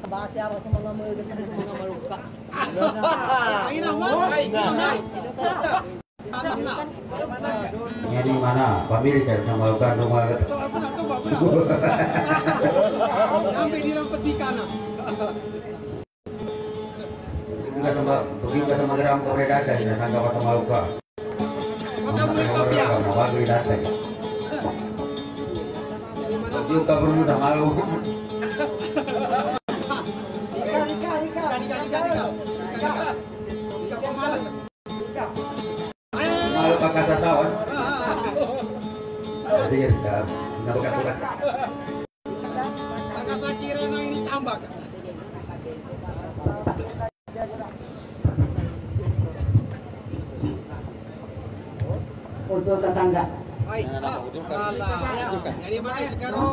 base ako sa mga mulut at sa mga maluka. Ini mana? Pamili kan sama luka rumah. Sampai di dalam petikan. Bukit sama geram kau berada di sana kau sama luka. Nama beri data. Bukit kau perlu sama luka. Malu pakai sasawan. Jadi ya sudah, nggak bukan. Kata Kirena ini tambah. Unsur tetangga. Baik. Jadi mana sekarang?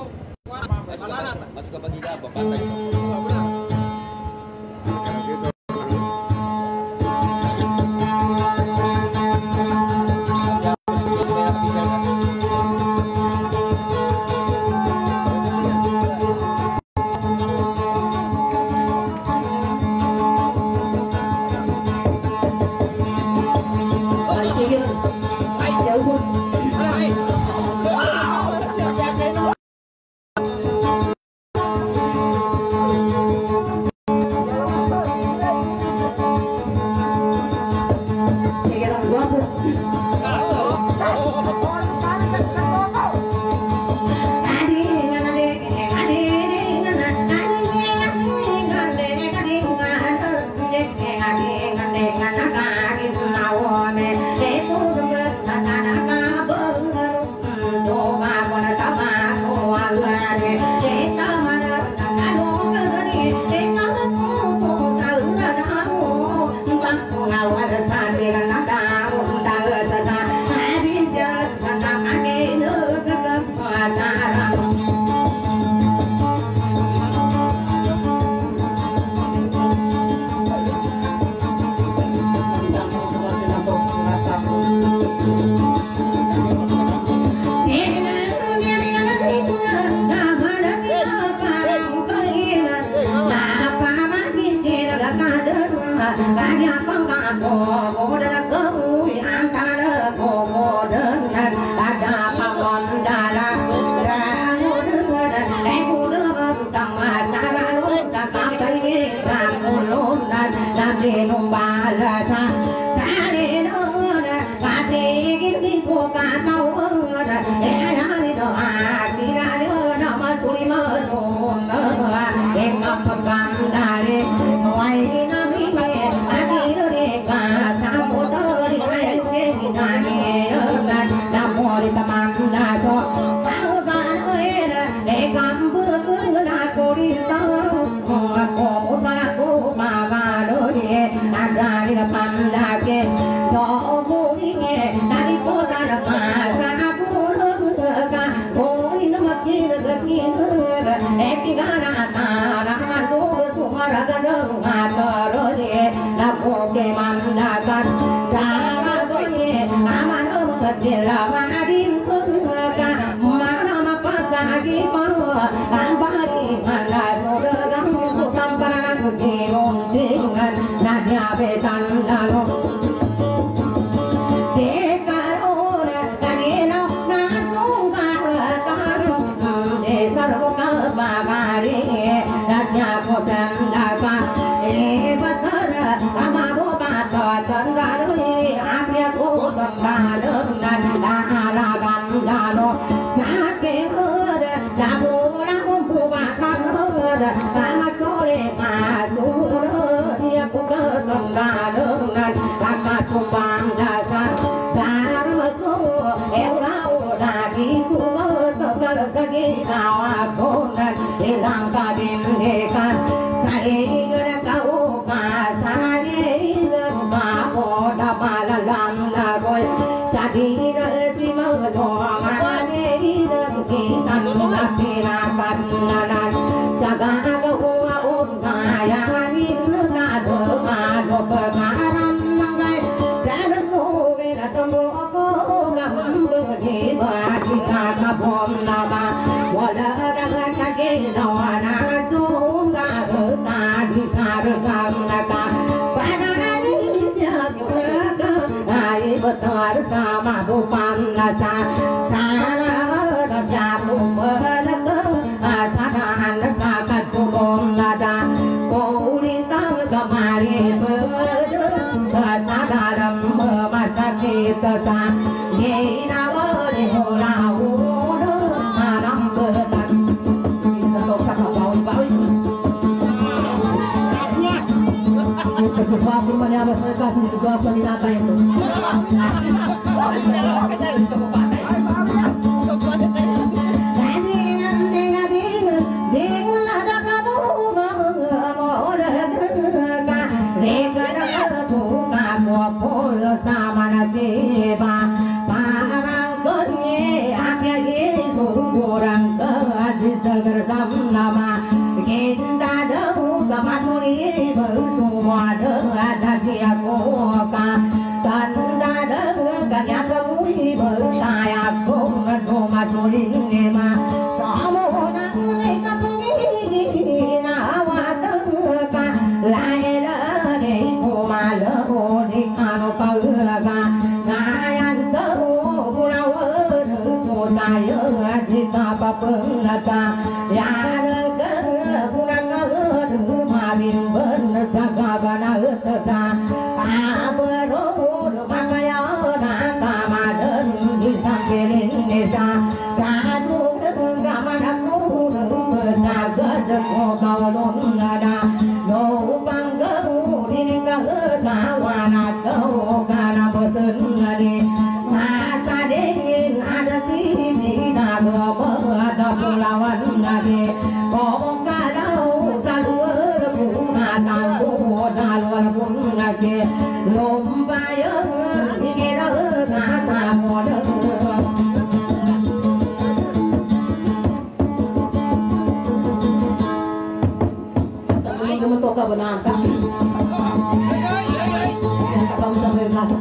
Masuk ke pagi apa? Wala betul sama bukan nasa salah jatuh berlaku asakan sakat surum nada kulitan kemari berdes kesadaran memasak kita jina berhulau malam betan kita tokat bawi-bawi sesuatu menyabas mereka juga penginata itu. Sama nasibah parang kenye akhir ini sungguran keadi seger sama kita dahulu sama suri semua ada dia koka tanda dengan yang kemui bertaya kau masuri nema kamu nanti kepingin awak teka lahir dari kumalu di kanu paga ngayan kau pulau saya di kapal penata yang marin bener sagabana teta aberod makaya nata maden di samping desa kadung gamana ku sagad ko kawalon nada no panggu ini kawana kau kana boten nade masa dingin ada sini nago ada pulauan nade kau kadau dalwar bunga ke lomba yang dikira nasa modal teman-teman toka benar kami kamu sampai kata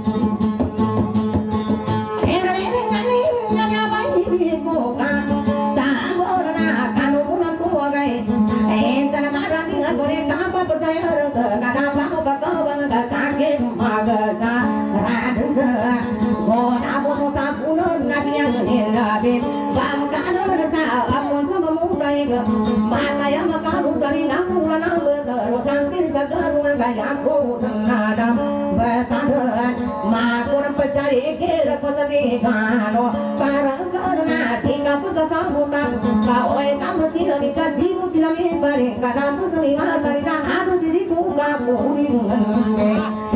sakit magasa radha gona boso sapunon nabiang hilabit bangkanon sa apon sa mamutay mata yang makaru dari nakulan ang betero sangkin sa garungan kaya ko nadam betadan makurang pencari ikir ko sa digano parang karena tinggal pagkasabutan kaoy kamu sila ikadibo sila miparing kanamo sa linga sa linang ato siliku kapuringan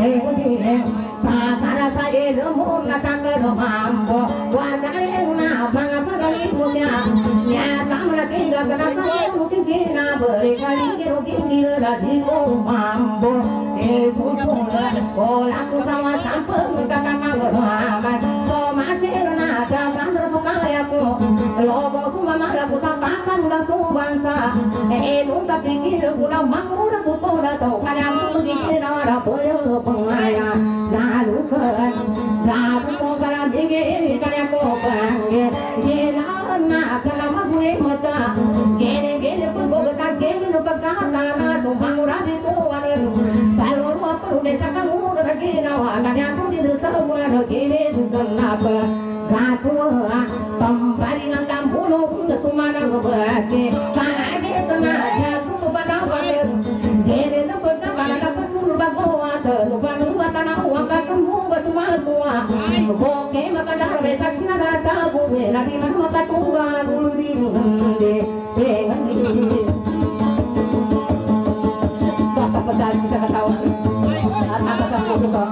para saya ilmu nasakan mambo wadai na bang pagali musya nyata tinggal kenapa mungkin sina berkali kiri lagi mambo sucula aku sama sampeng kakak ngamat so masih na jangan tersuka aku lobo semua malaku sampakan langsung bangsa nunta pikir guna mangura kupola tau kalian dikira ada poyo pengaya lalu kan lalu kalau dikira kalian kau panggil jalan nak lama gue mata gini pun boga gini lupa kata langsung mangura itu baru apa udah cakap udah lagi nawa kalian pun tidak semua gini kenapa Ratu pemparingan kampung sumana ngebati karena dia tenaga aku pada wae gere no pada pada petur bagoa supaya tanah uang kamu semua tua boke maka dah besak nada sabu lagi mana maka tuan dulu di dengan di bapak pedal bisa ketawa apa kamu juga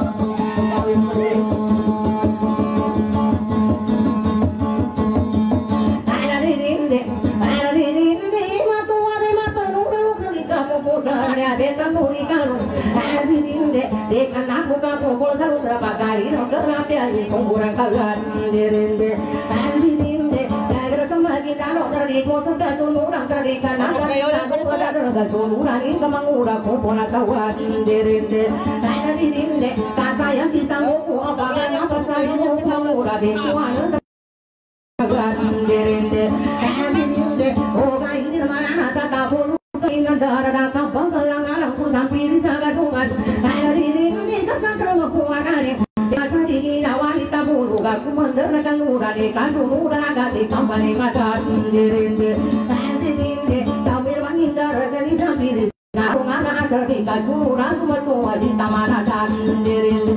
dekan aku kamu bosan berapa kali kenapa ini sumburan kalian dirinde dirinde agar semakin kalau terdiku sudah tunurang terdikan agar kita tunurang ini kemangura kumpul kawan dirinde dirinde kata yang sisa nguku apakah apa saya kemangura dikuan kawan dirinde dirinde oh ini mana kata bulu ini darah kata bangkalang alang ku sampiri na kanura de kanura gati kampani matan dirinde dirinde tawir manindar dari sampir na mana terdi kanura kumatu di tamana tan dirinde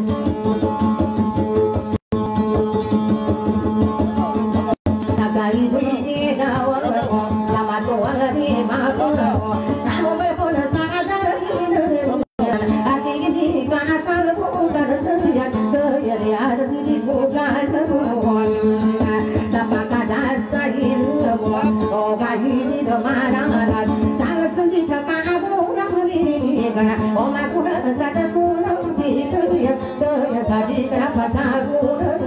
nagai budi dawar lama to wali ma ko kamu me pun sangat ati gidi kana sal ko dar ya ya ada di bukan dapat ada sayin oh gaji di mana sangat tinggi kamu ngani kana oh aku sada sulam di ya gaji dapat aku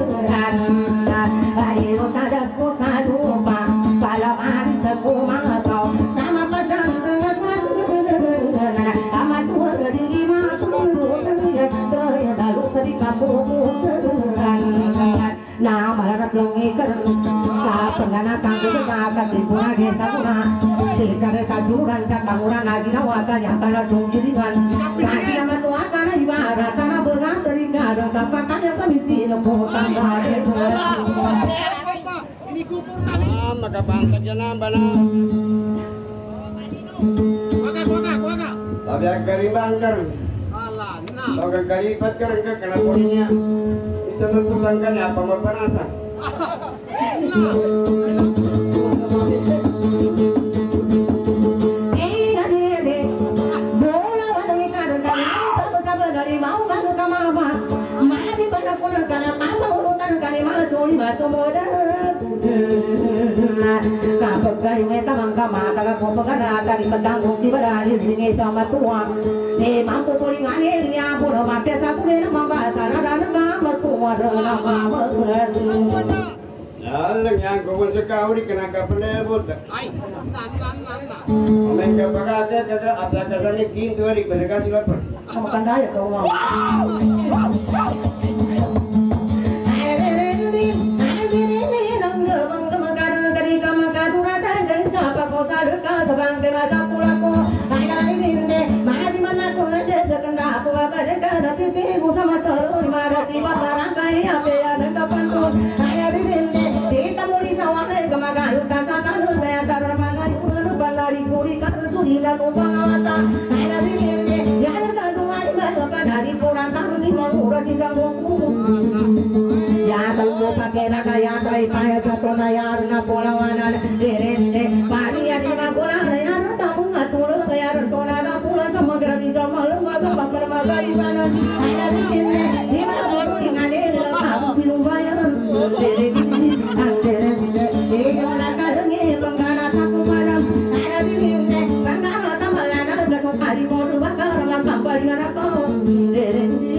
ayo tada ko salupa palaman sa pumato nama padang ama tua di ya dalu di kapusan na malarat longikan sa penggana kanggo ka tipuna kita kuna di kare kajuran ka kanguran lagi nawata yang kana sungjiringan kaki ama tua kana ibarat kana berasari kadang tapakan yang kamiti no putang gade Ini kupur tadi. Makapantag yan ang bana. Waka. Sabi ang gariban ka rin. Alah, na. Pag ang garipat ka rin ka, kanapunin niya. Ito nagputang ka niya, pamapanasa. kapag kayo ng tamang kamataga ko pagkana dari pedang di berani dengan sama tua mampu puringan ya pura mati satu ni membahasa dan nama tua dalam nama Alang yan, kung sa kawri ka nakapalabot. Ay, na. Amen ka pagkaka, at nakasanik din tuwari, pagkaka sila pa. kamu kan daya kau mau ya tahu pakai naga ya trai payah jatuh nayar na polawanan derende pari ya di magola nayar tamu ngatur nayar tona na pula samudra bisa malu maga bakar maga ibanan ada di sini di magola ngane kamu silum bayaran derende di jona kalenge bangana taku malam ada di sini bangana tamalana daku kari modu bakar na kampari na ko derende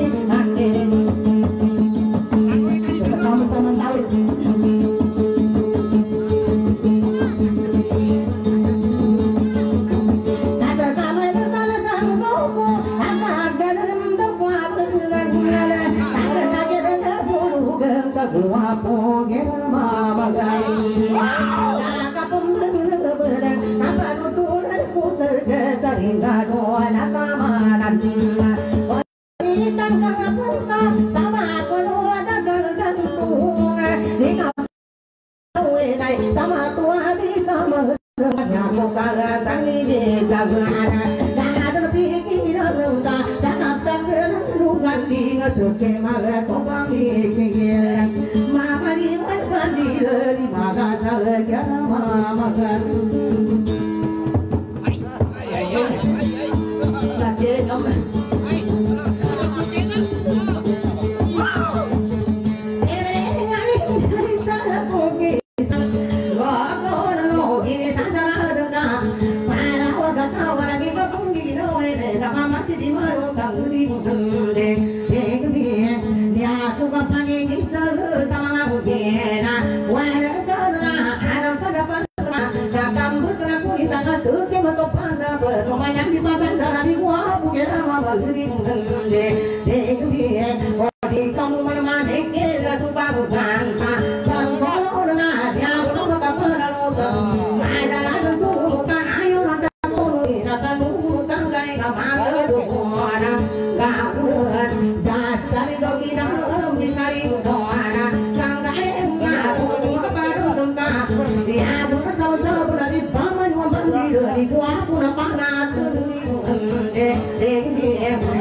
dasar dogi dalam di sari doana kang gaeng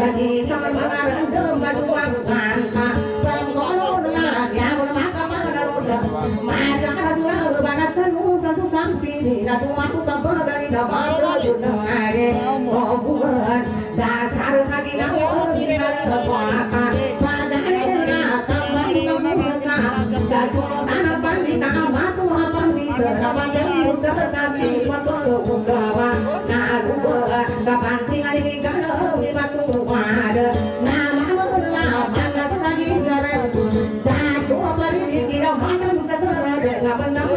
lagi teman mengarendam masukan kanta pengkolon ya maka menarusah maka rasulah banget nusa susampi na tumaku kabar dari dapat dengar oh bukan dasar sagina dari kekuatan padahal tambah musaka dasuno tanah pandita matu pandita nama jadi udah sapi waktu udawa na buat kapan tinggal di kana di batu ada nama mana panas lagi gara jatuh bari dikira makan kasar ngapan nama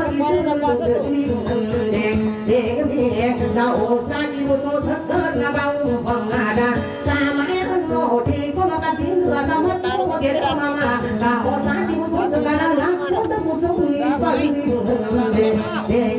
dek na usah dimusuh seger ngabau pengada sama eno di koma katindu sama taruh ke mama ka usah dimusuh sekarang langsung temusuh paling dek